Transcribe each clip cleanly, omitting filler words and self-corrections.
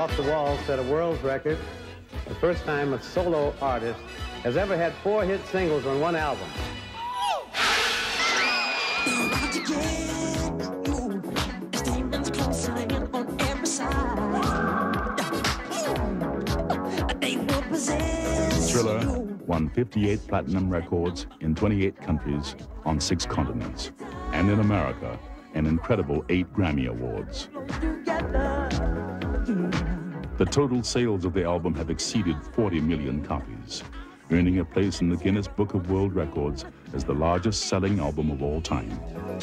Off the Wall set a world's record. The first time a solo artist has ever had 4 hit singles on one album. Thriller won 58 platinum records in 28 countries on 6 continents, and in America, an incredible 8 Grammy Awards. The total sales of the album have exceeded 40 million copies, earning a place in the Guinness Book of World Records as the largest selling album of all time.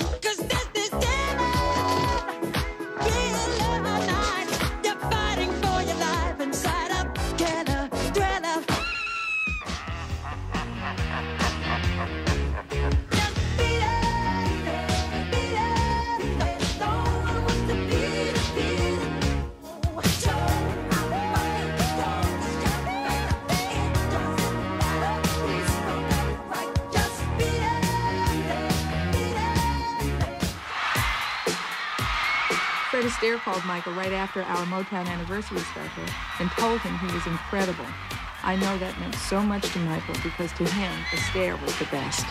Fred Astaire called Michael right after our Motown anniversary special and told him he was incredible. I know that meant so much to Michael because to him, Astaire was the best.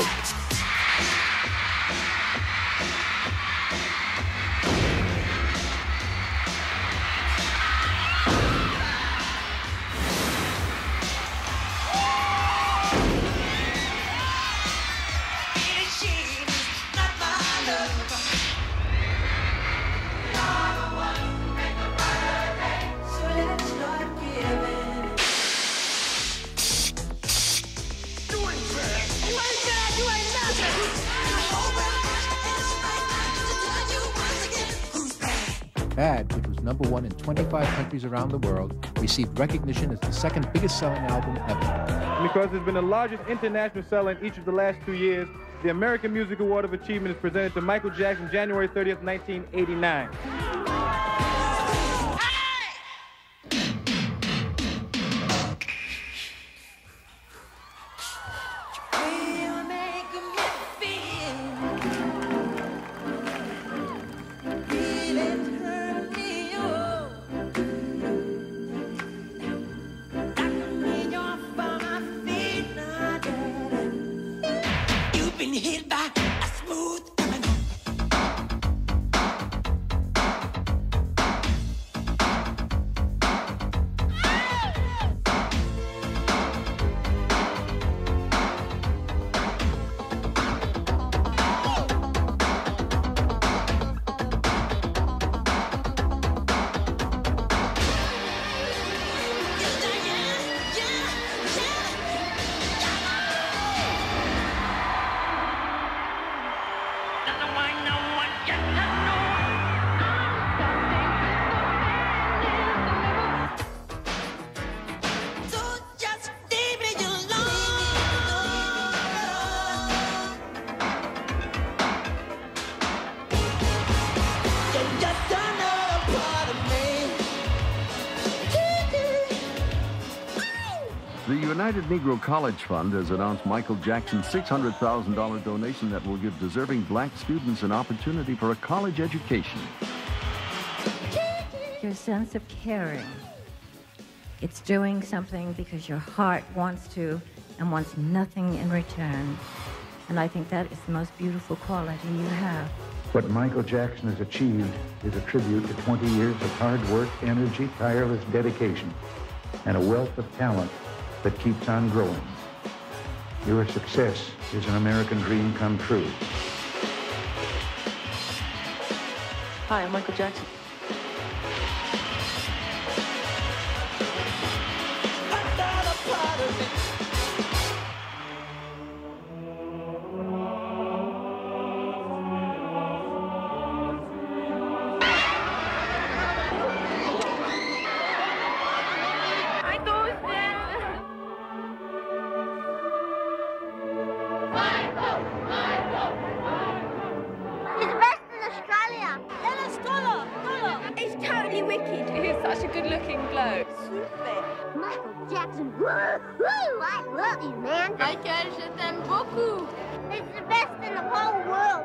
Bad, which was #1 in 25 countries around the world, received recognition as the second biggest selling album ever. Because it's been the largest international seller in each of the last 2 years, the American Music Award of Achievement is presented to Michael Jackson January 30th, 1989. The United Negro College Fund has announced Michael Jackson's $600,000 donation that will give deserving black students an opportunity for a college education. Your sense of caring. It's doing something because your heart wants to and wants nothing in return. And I think that is the most beautiful quality you have. What Michael Jackson has achieved is a tribute to 20 years of hard work, energy, tireless dedication, and a wealth of talent that keeps on growing. Your success is an American dream come true. Hi, I'm Michael Jackson. Such a good-looking bloke. Super. Michael Jackson. Woo-hoo! I love you, man. Michael, je t'aime beaucoup. He's the best in the whole world.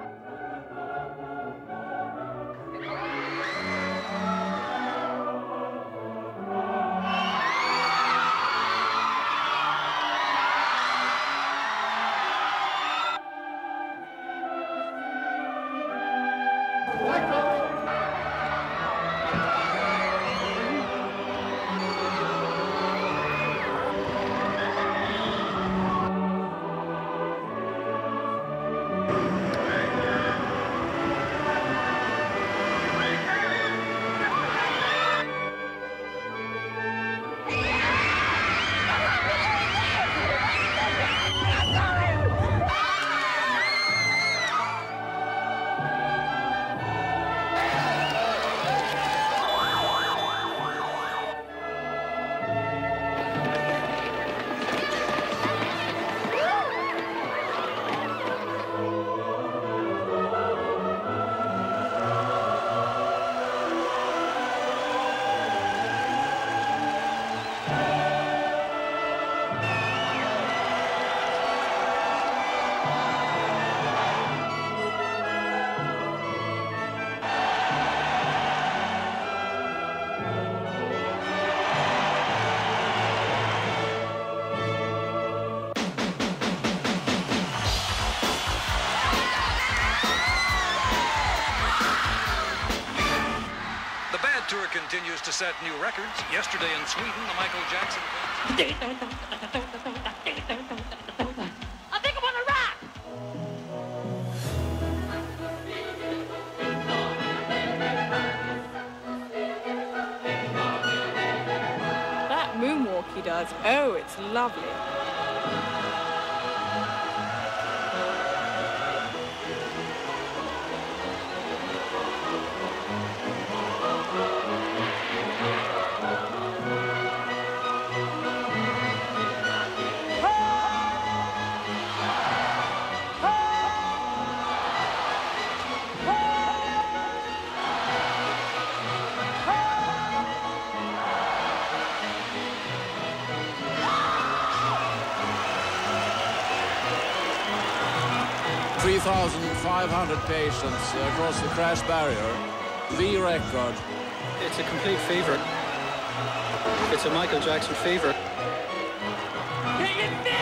The Bad Tour continues to set new records. Yesterday in Sweden, the Michael Jackson... I think I'm gonna rock! That moonwalk he does, oh, it's lovely. $3,500 patients across the crash barrier. The record. It's a complete fever. It's a Michael Jackson fever. Can you feel